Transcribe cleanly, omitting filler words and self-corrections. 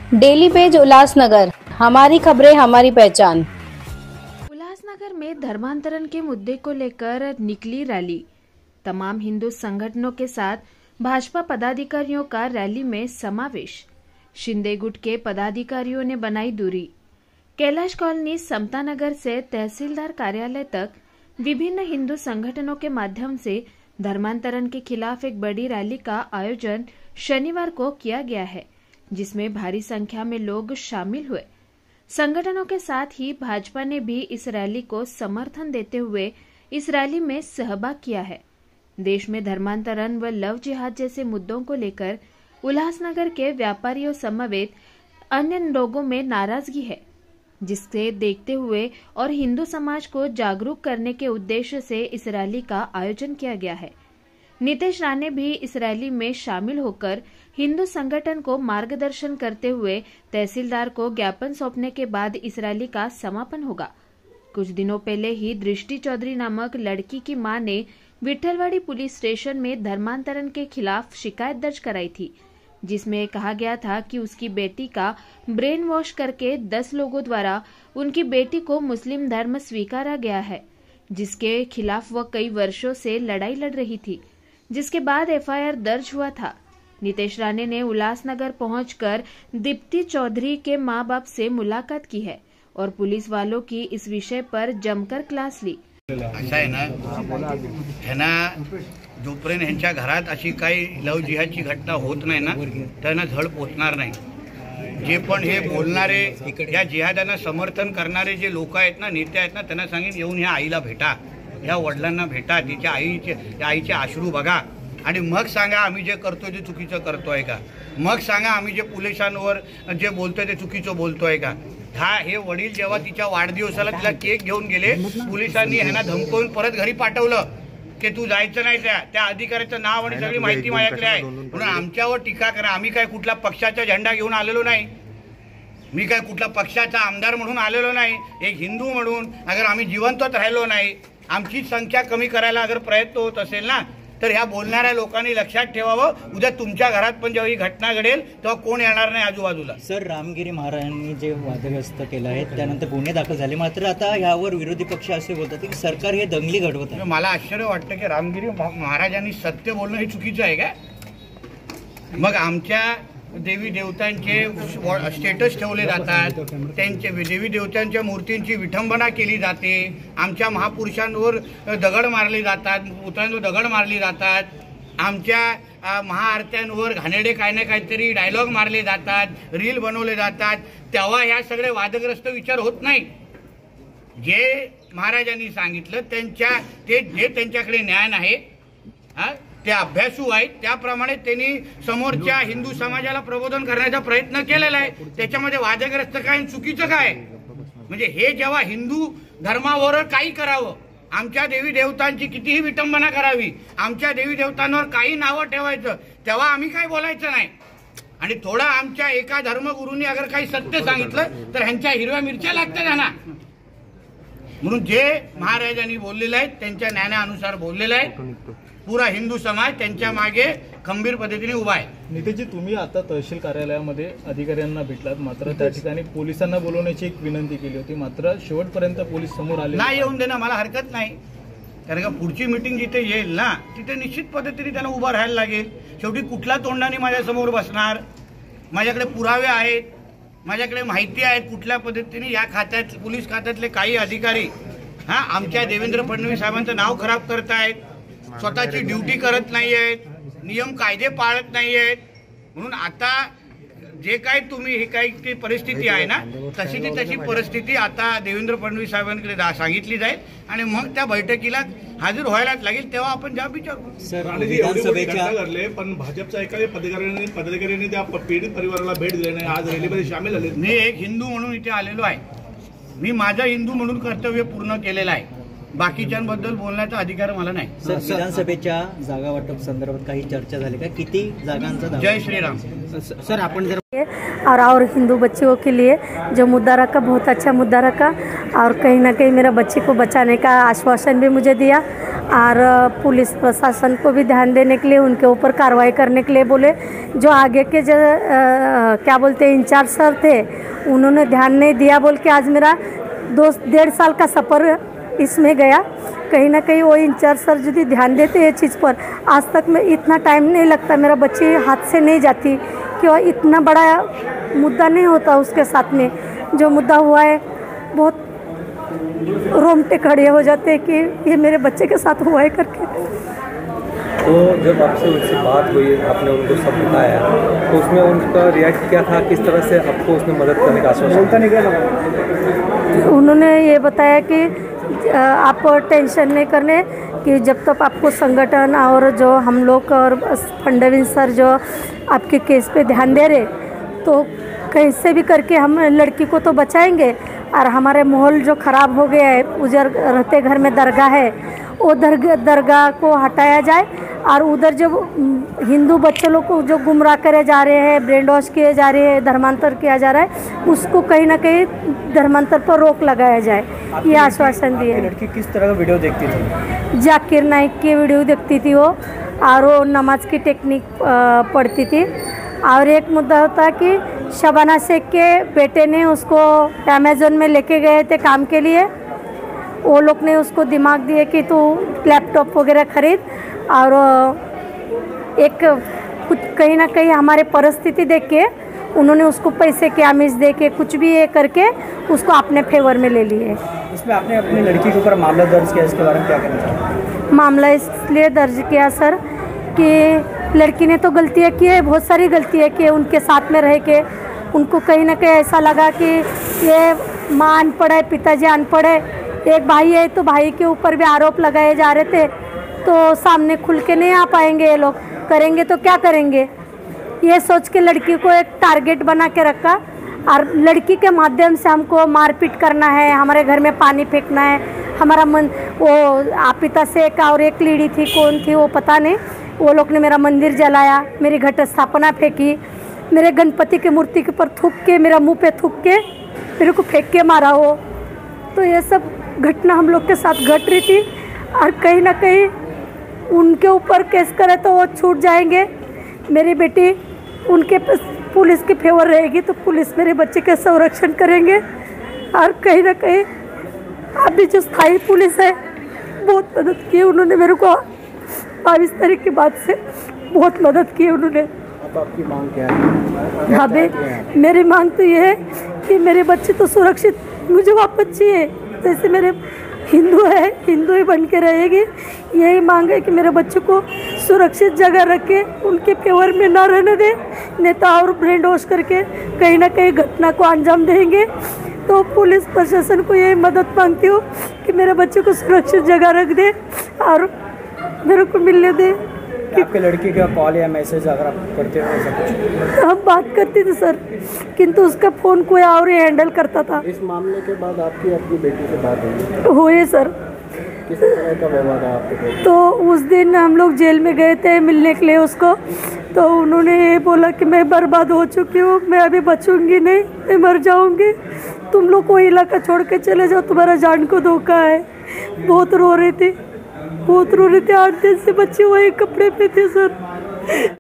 Daily page Ulhasnagar, हमारी खबरें हमारी पहचान। उल्लासनगर में धर्मांतरण के मुद्दे को लेकर निकली रैली। तमाम हिंदू संगठनों के साथ भाजपा पदाधिकारियों का रैली में समावेश। शिंदे गुट के पदाधिकारियों ने बनाई दूरी। कैलाश कॉलोनी समता नगर से तहसीलदार कार्यालय तक विभिन्न हिंदू संगठनों के माध्यम से धर्मांतरण के खिलाफ एक बड़ी रैली का आयोजन शनिवार को किया गया है, जिसमें भारी संख्या में लोग शामिल हुए। संगठनों के साथ ही भाजपा ने भी इस रैली को समर्थन देते हुए इस रैली में सहभाग किया है। देश में धर्मांतरण व लव जिहाद जैसे मुद्दों को लेकर उल्लासनगर के व्यापारियों समेत अन्य लोगों में नाराजगी है, जिससे देखते हुए और हिंदू समाज को जागरूक करने के उद्देश्य से इस रैली का आयोजन किया गया है। नीतीश राणे भी इस रैली में शामिल होकर हिंदू संगठन को मार्गदर्शन करते हुए तहसीलदार को ज्ञापन सौंपने के बाद इस रैली का समापन होगा। कुछ दिनों पहले ही दृष्टि चौधरी नामक लड़की की मां ने विठलवाड़ी पुलिस स्टेशन में धर्मांतरण के खिलाफ शिकायत दर्ज कराई थी, जिसमें कहा गया था कि उसकी बेटी का ब्रेन वॉश करके 10 लोगों द्वारा उनकी बेटी को मुस्लिम धर्म स्वीकारा गया है, जिसके खिलाफ वह कई वर्षों से लड़ाई लड़ रही थी, जिसके बाद एफआईआर दर्ज हुआ था। नीतीश राणे ने उल्लासनगर पहुंचकर दीप्ति चौधरी के मां बाप से मुलाकात की है और पुलिस वालों की इस विषय पर जमकर क्लास ली। असं आहे ना, ह्यांना जोपर्यंत ह्यांच्या घरात अशी काही लव जिहादची घटना होत नाही ना, त्यांना धड पोचणार नाही। जे पण हे बोलणारे, या जिहादांना समर्थन करणारे जे लोक आहेत ना, नेते आहेत ना, त्यांना सांगेन येऊन ह्या आईला भेटा, ह्या वडिलांना भेटा, तिच्या आईचे अश्रू बघा आणि मग सांगा आम्ही जे करतोय ते चुकीचं करतोय का, मग सांगा आम्ही जे पोलिसांवर जे बोलतोय ते चुकीचं बोलतोय का। हे वडील जेव्हा तिच्या वाढदिवसाला तिला केक घेऊन गेले, पोलिसांनी ह्यांना धमकवून परत घरी पाठवलं की तू जायचं नाही, त्या अधिकाऱ्याचं नाव आणि सगळी माहिती माझ्याकडे आहे, म्हणून आमच्यावर टीका करा। आम्ही काय कुठला पक्षाचा झेंडा घेऊन आलेलो नाही, मी काय कुठला पक्षाचा आमदार म्हणून आलेलो नाही। एक हिंदू म्हणून अगर आम्ही जिवंतच राहिलो नाही, आमची संख्या कमी करायला अगर प्रयत्न होत असेल ना, तर ह्या बोलणाऱ्या लोकांनी लक्षात ठेवावं, उद्या तुमच्या घरात पण जेव्हा ही घटना घडेल तेव्हा कोण येणार नाही आजूबाजूला। सर, रामगिरी महाराजांनी जे वादग्रस्त केलं आहे त्यानंतर गुन्हे दाखल झाले, मात्र आता यावर विरोधी पक्ष असे बोलतात की सरकार हे दंगली घडवत आहे। मला आश्चर्य वाटतं की रामगिरी महाराजांनी सत्य बोलणं हे चुकीचं आहे का? मग आमच्या देवी देवतांचे स्टेटस ठेवले जातात, त्यांचे देवी देवतांच्या मूर्तींची विठंबना केली जाते, आमच्या महापुरुषांवर दगड मारले जातात, पुतळ्यांवर दगड मारले जातात, आमच्या महाआरत्यांवर घाणेरडे काही ना काहीतरी डायलॉग मारले जातात, रील बनवले जातात, तेव्हा ह्या सगळे वादग्रस्त विचार होत नाही। जे महाराजांनी सांगितलं जे त्यांच्याकडे ज्ञान आहे, ते अभ्यासू आहेत, त्याप्रमाणे त्यांनी समोरच्या हिंदू समाजाला प्रबोधन करण्याचा प्रयत्न केलेला आहे। त्याच्यामध्ये वादग्रस्त काय चुकीचं काय? म्हणजे हे जेव्हा हिंदू धर्मावर काही करावं, आमच्या देवी देवतांची कितीही विटंबना करावी, आमच्या देवी देवतांवर काही नावं ठेवायचं, तेव्हा आम्ही काय बोलायचं नाही। आणि थोडा आमच्या एका धर्मगुरूंनी अगर काही सत्य सांगितलं तर ह्यांच्या हिरव्या मिरच्या लागतात त्यांना। म्हणून जे महाराजांनी बोललेलं आहे त्यांच्या ज्ञानानुसार बोललेलं आहे, पूरा हिंदू समाज त्यांच्या मागे खंबीर पद्धतीने उभा आहे। नितेशजी, तुम्ही आता तहसील कार्यालयामध्ये अधिकाऱ्यांना भेटलात, मात्र त्या ठिकाणी पोलिसांना बोलवण्याची एक विनंती केली होती, मात्र शेवटपर्यंत पोलीस समोर आले नाही। येऊन देणं मला हरकत नाही, कारण का पुढची मीटिंग जिथे येईल ना, तिथे निश्चित पद्धतीने त्यांना उभं राहायला लागेल। शेवटी कुठला तोंडाने माझ्यासमोर बसणार? माझ्याकडे पुरावे आहेत, माझ्याकडे माहिती आहे कुठल्या पद्धतीने या खात्यात पोलीस खात्यातले काही अधिकारी आमच्या देवेंद्र फडणवीस साहेबांचं नाव खराब करतायत, स्वतःची ड्युटी करत नाही आहेत, नियम कायदे पाळत नाही आहेत। म्हणून आता जे काही तुम्ही ही काही परिस्थिती आहे ना, तशी परिस्थिती आता देवेंद्र फडणवीस साहेबांकडे सांगितली जाईल आणि मग त्या बैठकीला हजर व्हायलाच लागेल, तेव्हा आपण जवाब विचारू। विधानसभेच्या पण भाजपच्या एका पदाधिकाऱ्यांनी त्या पीडित परिवाराला भेट दिली नाही, आज रॅलीमध्ये सामील झाले। मी एक हिंदू म्हणून इथे आलेलो आहे, मी माझं हिंदू म्हणून कर्तव्य पूर्ण केलेलं आहे, बाकीच्यांबद्दल बोलण्याचा अधिकार मला नाही। सर, विधानसभेच्या जागा वाटप संदर्भात काही चर्चा झाली का? किती जागांचा? जय श्रीराम। सर, आपण जर और हिंदू बच्चियों के लिए जो मुद्दा रखा, बहुत अच्छा मुद्दा रखा। और कहीं ना कहीं मेरा बच्चे को बचाने का आश्वासन भी मुझे दिया, और पुलिस प्रशासन को भी ध्यान देने के लिए, उनके ऊपर कार्रवाई करने के लिए बोले। जो आगे के जो क्या बोलते हैं इंचार्ज सर थे, उन्होंने ध्यान नहीं दिया बोल के आज मेरा 2-1.5 साल का सफ़र इसमें गया। कहीं ना कहीं वो इंचार्ज सर यदि ध्यान देते हैं चीज़ पर, आज तक मैं इतना टाइम नहीं लगता, मेरा बच्ची हाथ से नहीं जाती, क्यों इतना बड़ा मुद्दा नहीं होता उसके साथ में। जो मुद्दा हुआ है बहुत रोंगटे खड़े हो जाते हैं कि ये मेरे बच्चे के साथ हुआ है करके। तो जब आपसे उनसे बात हुई, आपने उनको सब बताया, तो उसमें उनका रिएक्ट क्या था, किस तरह से आपको उसने मदद करने का आश्वासन दिया? उन्होंने ये बताया कि आप टेंशन नहीं करने, कि जब तक आपको संगठन और जो हम लोग और फडणवीस सर जो आपके केस पे ध्यान दे रहे, तो कैसे भी करके हम लड़की को तो बचाएंगे। और हमारे माहौल जो ख़राब हो गया है, उधर रहते घर में दरगाह है, वो दरगाह को हटाया जाए। और उधर जो हिंदू बच्चों लोग को जो गुमराह करे जा रहे हैं, ब्रेन वॉश किए जा रहे हैं, धर्मांतर किया जा रहा है, उसको कहीं ना कहीं धर्मांतर पर रोक लगाया जाए, ये आश्वासन दिए। लड़की किस तरह का वीडियो देखती थी? जाकिर नाइक की वीडियो देखती थी वो, और वो नमाज की टेक्निक पढ़ती थी। और एक मुद्दा होता कि शबाना शेख के बेटे ने उसको अमेज़न में लेके गए थे काम के लिए, वो लोग ने उसको दिमाग दिए कि तू लैपटॉप वगैरह खरीद, और एक कुछ कहीं ना कहीं हमारे परिस्थिति देख के उन्होंने उसको पैसे के आमिष दे के कुछ भी ये करके उसको अपने फेवर में ले लिए। इसमें आपने अपनी लड़की के ऊपर मामला दर्ज किया, इसके बारे में क्या कहना चाहते हैं? मामला इसलिए दर्ज किया सर कि लड़की ने तो गलतियाँ की है, बहुत सारी गलतियाँ की है उनके साथ में रह के। उनको कहीं ना कहीं ऐसा लगा कि ये माँ अनपढ़ है, पिताजी अनपढ़ है, एक भाई है तो भाई के ऊपर भी आरोप लगाए जा रहे थे, तो सामने खुल के नहीं आ पाएंगे ये लोग, करेंगे तो क्या करेंगे, ये सोच के लड़की को एक टारगेट बना के रखा। और लड़की के माध्यम से हमको मारपीट करना है, हमारे घर में पानी फेंकना है, हमारा मन वो आपिता से एक और एक लीडी थी, कौन थी वो पता नहीं, वो लोग ने मेरा मंदिर जलाया, मेरी घट स्थापना फेंकी, मेरे गणपति की मूर्ति के ऊपर थूक के, मेरा मुंह पे थूक के मेरे को फेंक के मारा हो। तो ये सब घटना हम लोग के साथ घट रही थी। और कहीं ना कहीं उनके ऊपर केस करे तो वो छूट जाएंगे। मेरी बेटी उनके पुलिस के फेवर रहेगी तो पुलिस मेरे बच्चे का संरक्षण करेंगे। और कहीं ना कहीं अभी जो स्थायी पुलिस है बहुत मदद की उन्होंने मेरे को, 22 तारीख के बाद से बहुत मदद की उन्होंने। अब आपकी मांग क्या है? अभी मेरी मांग तो ये है कि मेरे बच्चे तो सुरक्षित मुझे वापस चाहिए, जैसे मेरे हिंदू है हिंदू ही बन के रहेगी। यही मांग है कि मेरे बच्चों को सुरक्षित जगह रख के उनके फेवर में ना रहने दे, नेता और ब्रेन वॉश करके कहीं ना कहीं घटना को अंजाम देंगे। तो पुलिस प्रशासन को यही मदद मांगती हूँ कि मेरे बच्चे को सुरक्षित जगह रख दे और मेरे को मिलने दे। आपके लड़की का कॉल या मैसेज अगर आप करते हो ऐसा कुछ? हम बात करते थे सर, किंतु उसका फ़ोन कोई और ही हैंडल करता था। इस मामले के बाद आपकी अपनी बेटी से बात हुई सर। किस तरह का व्यवहार रहा आपके? तो उस दिन हम लोग जेल में गए थे मिलने के लिए उसको, तो उन्होंने ये बोला कि मैं बर्बाद हो चुकी हूँ, मैं अभी बचूंगी नहीं, मैं मर जाऊंगी, तुम लोग कोई इलाका छोड़ के चले जाओ, तुम्हारा जान को धोखा है। बहुत रो रही थी, बहुत रो रही थी। 8 दिन से बच्चे वही कपड़े पे थे सर।